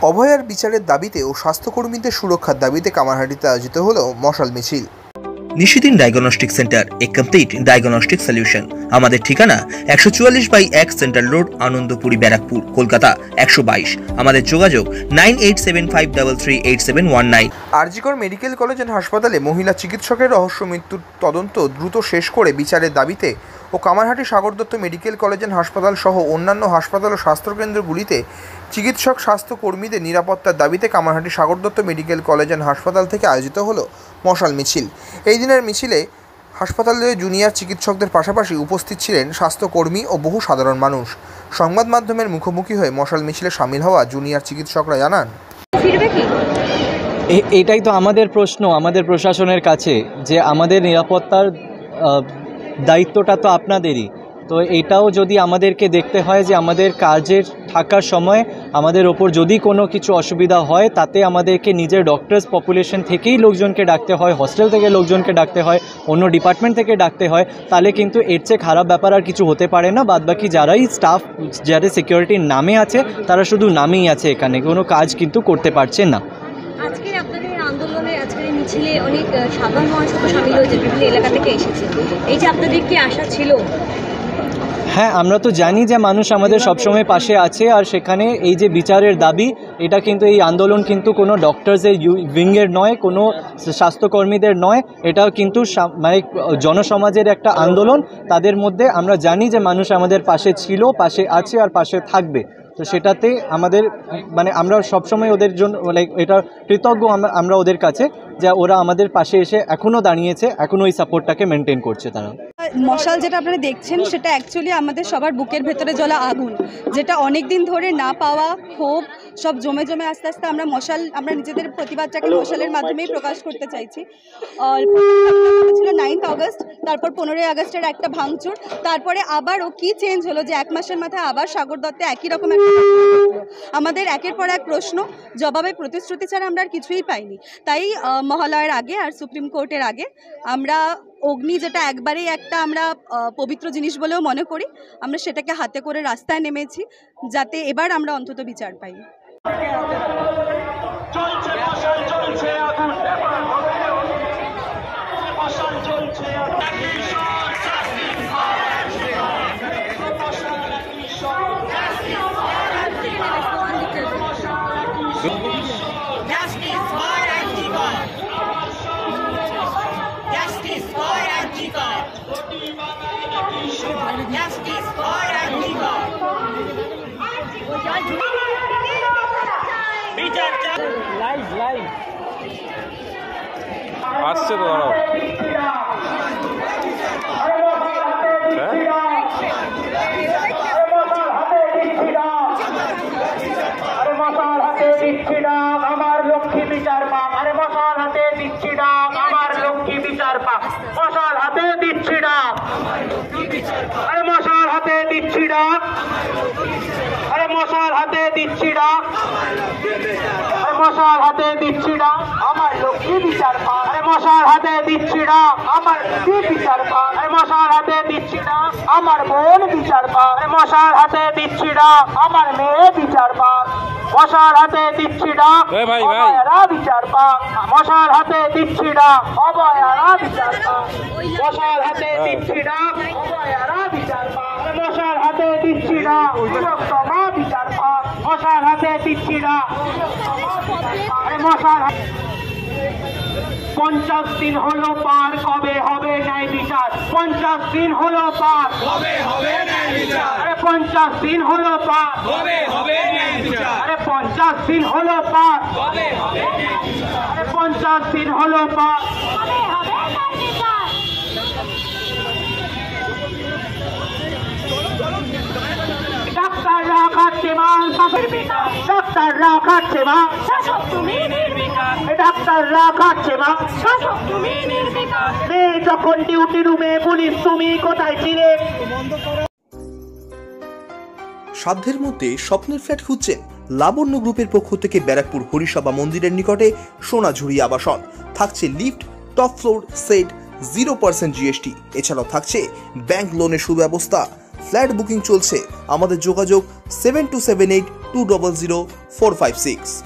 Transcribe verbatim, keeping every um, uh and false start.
অভয়ার বিচারের দাবিতে ও স্বাস্থ্যকর্মীদের সুরক্ষার দাবিতে কামারহাটিতে আয়োজিত হলো মশাল মিছিল। Nishidin diagnostic centre, a complete diagnostic solution. আমাদের ঠিকানা একশো চুয়াল্লিশ বাই এক সেন্ট্রাল রোড, আনন্দপুরি, ব্যারাকপুর, কলকাতা একশো বাইশ। আমাদের যোগাযোগ nine eight seven five three three eight seven one nine. RG Kar medical college and হাসপাতালে মহিলা চিকিৎসকের রহস্য মৃত্যুর তদন্ত দ্রুত শেষ করে বিচারের দাবিতে ও Kamarhati Sagar Dutta medical college and হাসপাতাল সহ অন্যান্য হাসপাতাল ও স্বাস্থ্যকেন্দ্রগুলিতে চিকিৎসক স্বাস্থ্যকর্মীদের নিরাপত্তার দাবিতে Kamarhati Sagar Dutta medical college and হাসপাতাল থেকে আয়োজিত হলো মশাল মিছিল। এই দিনের মিছিলে হাসপাতালে জুনিয়র চিকিৎসকদের পাশাপাশি উপস্থিত ছিলেন স্বাস্থ্যকর্মী ও বহু সাধারণ মানুষ। সংবাদ মাধ্যমের মুখোমুখি হয়ে মশাল মিছিলে সামিল হওয়া জুনিয়র চিকিৎসকরা জানান, এটাই তো আমাদের প্রশ্ন আমাদের প্রশাসনের কাছে, যে আমাদের নিরাপত্তার দায়িত্বটা তো আপনাদেরই। তো এটাও যদি আমাদেরকে দেখতে হয় যে আমাদের কাজের থাকার সময় আমাদের ওপর যদি কোনো কিছু অসুবিধা হয়, তাতে আমাদেরকে নিজের ডক্টরস পপুলেশন থেকেই লোকজনকে ডাকতে হয়, হস্টেল থেকে লোকজনকে ডাকতে হয়, অন্য ডিপার্টমেন্ট থেকে ডাকতে হয়, তাহলে কিন্তু এর চেয়ে খারাপ ব্যাপার আর কিছু হতে পারে না। বাদবাকি যারাই স্টাফ, যারা সিকিউরিটির নামে আছে, তারা শুধু নামেই আছে, এখানে কোনো কাজ কিন্তু করতে পারছে না। আজকে আপনাদের আন্দোলনে, আজকের মিছিলে অনেক সাধারণ মানুষও সামিল হয়েছে, বিভিন্ন এলাকা থেকে এসেছে। এই যে আপনাদের কি আশা ছিল? হ্যাঁ, আমরা তো জানি যে মানুষ আমাদের সবসময় পাশে আছে, আর সেখানে এই যে বিচারের দাবি, এটা কিন্তু এই আন্দোলন কিন্তু কোনো ডক্টরসের উইংয়ের নয়, কোনো স্বাস্থ্যকর্মীদের নয়, এটাও কিন্তু মানে জনসমাজের একটা আন্দোলন। তাদের মধ্যে আমরা জানি যে মানুষ আমাদের পাশে ছিল, পাশে আছে আর পাশে থাকবে। তো সেটাতে আমাদের মানে আমরা সবসময় ওদের জন্য লাইক এটা কৃতজ্ঞ আমরা ওদের কাছে, যে ওরা আমাদের পাশে এসে এখনও দাঁড়িয়েছে, এখনও ওই সাপোর্টটাকে মেনটেন করছে তারা। মশাল যেটা আপনারা দেখছেন, সেটা অ্যাকচুয়ালি আমাদের সবার বুকের ভেতরে জ্বলা আগুন, যেটা অনেক দিন ধরে না পাওয়া ক্ষোভ সব জমে জমে আস্তে আস্তে আমরা মশাল, আমরা নিজেদের প্রতিবাদটাকে মশালের মাধ্যমেই প্রকাশ করতে চাইছি। ছিল নাইন্থ আগস্ট, তারপর পনেরোই আগস্টের একটা ভাঙচুর, তারপরে আবার ও কী চেঞ্জ হলো যে এক মাসের মাথায় আবার সাগর দত্তে একই রকম একটা আমাদের একের পর এক প্রশ্ন, জবাবে প্রতিশ্রুতি ছাড়া আমরা আর কিছুই পাইনি। তাই মহালয়ের আগে আর সুপ্রিম কোর্টের আগে আমরা অগ্নি, যেটা একবারেই একটা আমরা পবিত্র জিনিস বলেও মনে করি, আমরা সেটাকে হাতে করে রাস্তায় নেমেছি, যাতে এবার আমরা অন্তত বিচার পাই। আসছে তো দাঁড়াও, আমার লক্ষ্মী বিচার পাক, আরে মশাল হাতে দিচ্ছি ডাক, আমার লক্ষ্মী বিচার পাক, মশাল হাতে দিচ্ছি ডাক, আরে মশাল হাতে দিচ্ছি ডাক, আরে মশাল হাতে দিচ্ছি ডাক, আরে মশাল হাতে দিচ্ছি ডাক, আমার লক্ষ্মী বিচার পাক, আরে মশাল হাতে দিচ্ছি ডাক, আমার লক্ষ্মী বিচার পাক, আরে মশাল হাতে দিচ্ছি ডাক, আমার বোন বিচার পাক, আরে মশাল হাতে দিচ্ছি ডাক, আমার মেয়ে বিচার পাক, মশাল হাতে দিচ্ছি ডাক, অভয়ারা বিচার পাক, মশাল হাতে দিচ্ছি ডাক, অভয়ারা বিচার পাক, মশাল হাতে দিচ্ছি ডাক, অভয়ারা বিচার পাক, মশাল হাতে দিচ্ছি ডাক, তিলোত্তমা বিচার পাক, মশাল হাতে দিচ্ছি ডাক, মশাল। পঞ্চাশ দিন হলো পার, কবে হবে ন্যায় বিচার? পঞ্চাশ দিন হলো পার, কবে হবে ন্যায় বিচার? আরে পঞ্চাশ দিন হলো পার, কবে হবে ন্যায় বিচার? আরে পঞ্চাশ দিন হলো পার, কবে হবে ন্যায় বিচার? আরে পঞ্চাশ দিন হলো পার, কবে হবে ন্যায় বিচার? ডাক্তাররা খাচ্ছে মাল, শাসের বিচার, ডাক্তাররা খাচ্ছে মাল, শাসক তুমি নির্বিকার, ডাক্তাররা খাচ্ছে মাল, শাসক তুমি নির্বিকার, মেয়ে যখন ডিউটি রুমে, পুলিশ তুমি কোথায় ছিলে? সাধ্যের মধ্যে স্বপ্নের ফ্ল্যাট খুঁজছেন? লাবণ্য গ্রুপের পক্ষ থেকে ব্যারাকপুর হরিসভা মন্দিরের নিকটে সোনাঝুরি আবাসন। থাকছে lift, top floor, set, zero percent GST. এছাড়াও থাকছে ব্যাংক লোনের সুব্যবস্থা। ফ্ল্যাট বুকিং চলছে। আমাদের যোগাযোগ seven two seven eight two double zero four five six.